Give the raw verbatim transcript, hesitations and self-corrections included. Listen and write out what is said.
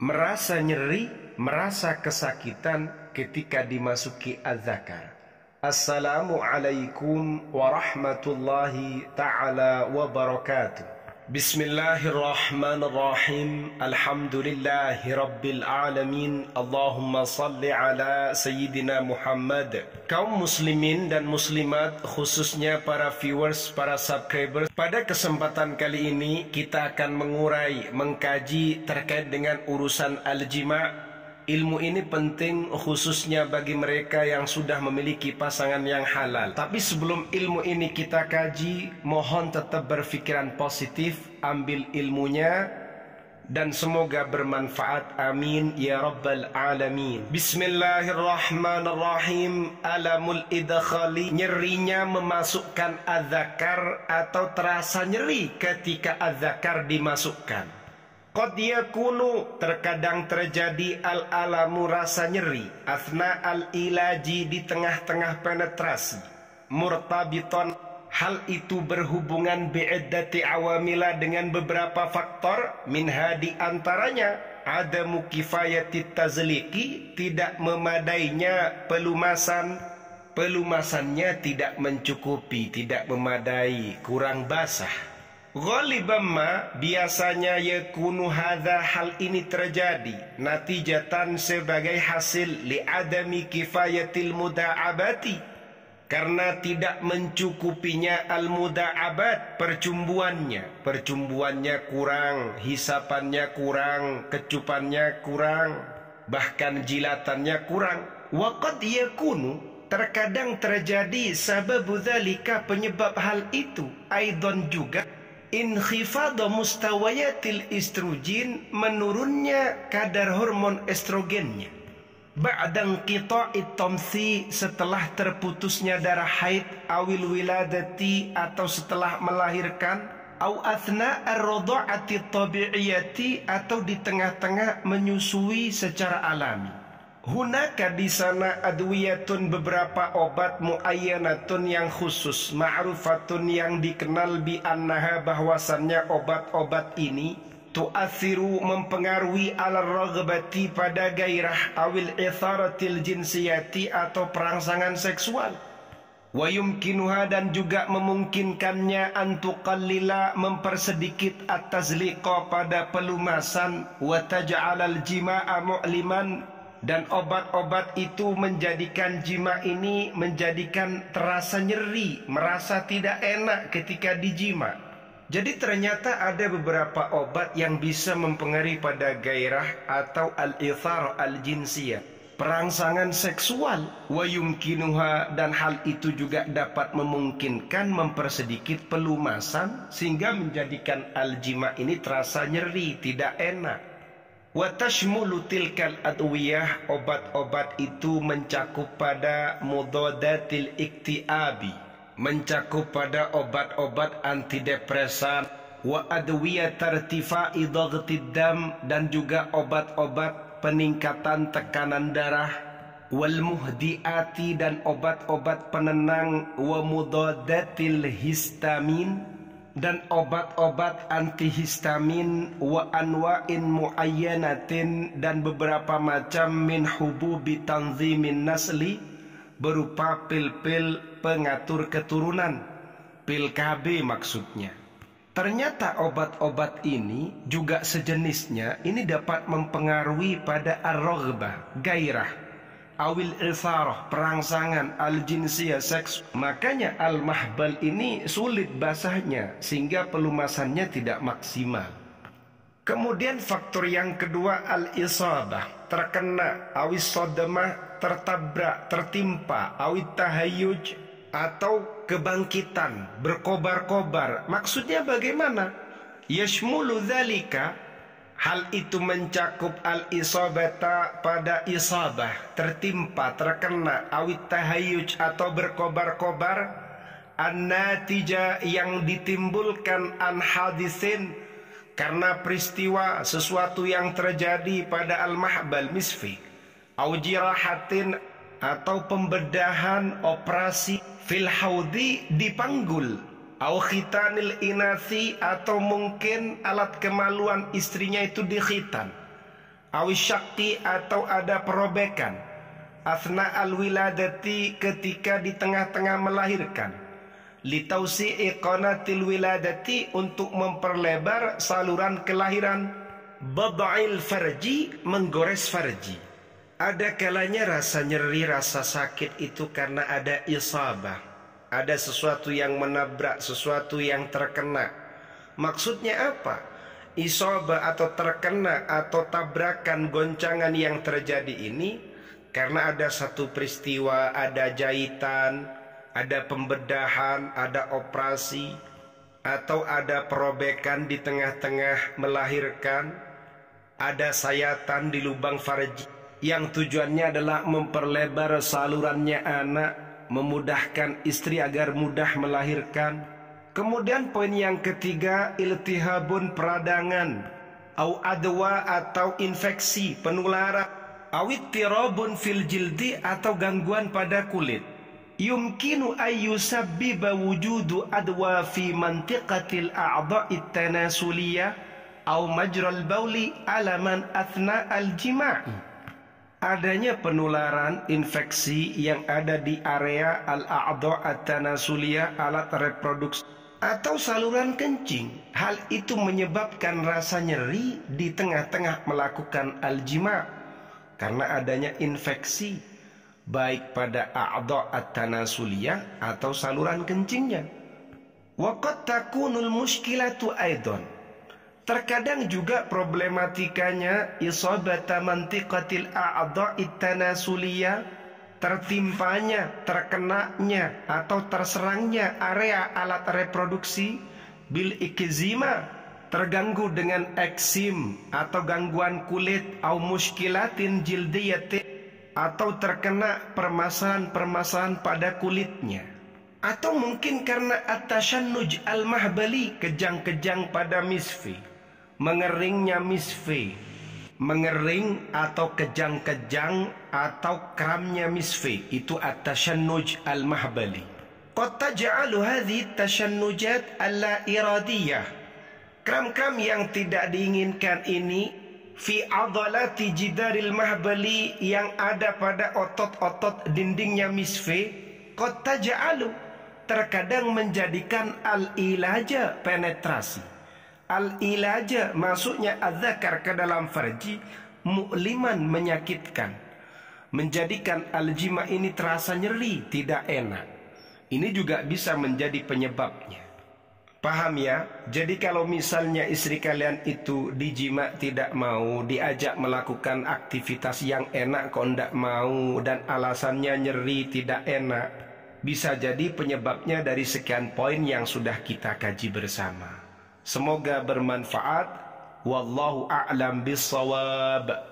merasa nyeri, merasa kesakitan ketika dimasuki az-zakar. Assalamualaikum warahmatullahi ta'ala wabarakatuh. Bismillahirrahmanirrahim. Alhamdulillahi rabbil alamin. Allahumma salli ala Sayyidina Muhammad. Kaum muslimin dan muslimat, khususnya para viewers, para subscribers, pada kesempatan kali ini kita akan mengurai, mengkaji terkait dengan urusan al-jima'. Ilmu ini penting khususnya bagi mereka yang sudah memiliki pasangan yang halal. Tapi sebelum ilmu ini kita kaji, mohon tetap berpikiran positif, ambil ilmunya, dan semoga bermanfaat. Amin ya rabbal alamin. Bismillahirrahmanirrahim. Alamul idkhali, nyerinya memasukkan az-zakar atau terasa nyeri ketika az-zakar dimasukkan. Qad yakunu, terkadang terjadi al-alamu, rasa nyeri, athna al-ilaji, di tengah-tengah penetrasi, murtabiton, hal itu berhubungan bi'iddati awamila, dengan beberapa faktor, minha di antaranya adamu kifayati tazliki, tidak memadainya pelumasan, pelumasannya tidak mencukupi, tidak memadai, kurang basah. Ghaliban ma, biasanya yakunu hadha, hal ini terjadi natijatan, sebagai hasil li adami kifayatil muda'abati, karena tidak mencukupinya al muda'abat, percumbuannya, percumbuannya kurang, hisapannya kurang, kecupannya kurang, bahkan jilatannya kurang. Wa qad yakunu, terkadang terjadi sababu dzalika, penyebab hal itu, aidon juga, inkhifadha mustawayatil estrogen, menurunnya kadar hormon estrogennya, ba'dan qita'it tamsi, setelah terputusnya darah haid, awil wiladati, atau setelah melahirkan, au athna ar-radha'ati tabi'iyati, atau di tengah-tengah menyusui secara alami. Hunaka, di sana, adwiyatun, beberapa obat, muayyanatun, yang khusus, ma'rufatun, yang dikenal, bi annaha, bahwasannya obat-obat ini tu'athiru, mempengaruhi, ala raghbati, pada gairah, awil itharatil jinsiyati, atau perangsangan seksual. Wa yumkinuha, dan juga memungkinkannya, antuqallila, mempersedikit, at-tazliqa, pada pelumasan, wa taj'alal jima'a mu'liman, dan obat-obat itu menjadikan jima ini, menjadikan terasa nyeri, merasa tidak enak ketika dijima. Jadi ternyata ada beberapa obat yang bisa mempengaruhi pada gairah atau al-ithar al-jinsiyah, perangsangan seksual. Wa yumkinuha, dan hal itu juga dapat memungkinkan, mempersedikit pelumasan, sehingga menjadikan al-jima ini terasa nyeri, tidak enak. Wa tashmulu tilkal adwiyah, obat-obat itu mencakup pada mudadatil iktiabi, mencakup pada obat-obat antidepresan, wa adwiyah tartifa'i dhaghtid dam, dan juga obat-obat peningkatan tekanan darah, wal muhdiati, dan obat-obat penenang, wa mudadatil histamin, dan obat-obat antihistamin, wa anwa'in muayyanatin, dan beberapa macam, min hububi tanzimin nasli, berupa pil-pil pengatur keturunan, pil K B maksudnya. Ternyata obat-obat ini juga sejenisnya, ini dapat mempengaruhi pada ar-raghbah, gairah, awil itharah, perangsangan, al-jinsiyah, seks. Makanya al-mahbal ini sulit basahnya, sehingga pelumasannya tidak maksimal. Kemudian faktor yang kedua, al-isabah, terkena, awis sodamah, tertabrak, tertimpa, awit tahayyuj, atau kebangkitan, berkobar-kobar. Maksudnya bagaimana? Yashmulu dzalika, hal itu mencakup al-isabata, pada isabah, tertimpa, terkena, awit tahayyuj, atau berkobar-kobar, an-natija, yang ditimbulkan, an hadisin, karena peristiwa, sesuatu yang terjadi pada al-mahbal misfi, au jirahatin, atau pembedahan, operasi, fil haudi, dipanggul, au khitanil inasi, atau mungkin alat kemaluan istrinya itu dikhitan, awisyakti atau ada perobekan, athna al-wiladati ketika di tengah-tengah melahirkan, litausi'i qanatil wiladati untuk memperlebar saluran kelahiran, bad'il farji menggores farji. Ada kalanya rasa nyeri, rasa sakit itu karena ada isabah, ada sesuatu yang menabrak, sesuatu yang terkena. Maksudnya apa? Isabah atau terkena atau tabrakan, goncangan yang terjadi ini karena ada satu peristiwa, ada jahitan, ada pembedahan, ada operasi, atau ada perobekan di tengah-tengah melahirkan, ada sayatan di lubang farji yang tujuannya adalah memperlebar salurannya anak, memudahkan istri agar mudah melahirkan. Kemudian poin yang ketiga, iltihabun peradangan, au adwa atau infeksi penularan, awit tirabun fil jildi atau gangguan pada kulit. Yumkinu ayyusabbiba wujudu adwa fi mantiqatil a'dha'it tanasuliyah au majral bauli ala man athna al-jima'i. Adanya penularan infeksi yang ada di area al-a'dha' at-tanasuliyah, alat reproduksi atau saluran kencing. Hal itu menyebabkan rasa nyeri di tengah-tengah melakukan al-jima' karena adanya infeksi baik pada a'dha' at-tanasuliyah atau saluran kencingnya. Wa qad takunul mushkilatu aidan, terkadang juga problematikanya isabata mantiqatil a'dha'it tanasuliyah, tertimpanya, terkenanya atau terserangnya area alat reproduksi, bil ikzima, terganggu dengan eksim atau gangguan kulit, au mushkilatin jildiyatin, atau terkena permasalahan-permasalahan pada kulitnya, atau mungkin karena at-tashannuj al-mahbali, kejang-kejang pada misfi, mengeringnya misfi, mengering atau kejang-kejang atau kramnya misfi, itu at-tashannuj al-mahbali. Qad taj'alu hadhihi at-tashannujat alla iradiyah, kram-kram yang tidak diinginkan ini fi adalati jidaril mahbali, yang ada pada otot-otot dindingnya misfi, qad taj'alu, terkadang menjadikan al-ilaja penetrasi. Al-ilaja maksudnya adzakar ke dalam farji, mu'liman menyakitkan, menjadikan al-jima ini terasa nyeri, tidak enak. Ini juga bisa menjadi penyebabnya. Paham ya? Jadi kalau misalnya istri kalian itu dijima tidak mau, diajak melakukan aktivitas yang enak kok tidak mau, dan alasannya nyeri tidak enak, bisa jadi penyebabnya dari sekian poin yang sudah kita kaji bersama. Semoga bermanfaat. Wallahu a'lam bissawab.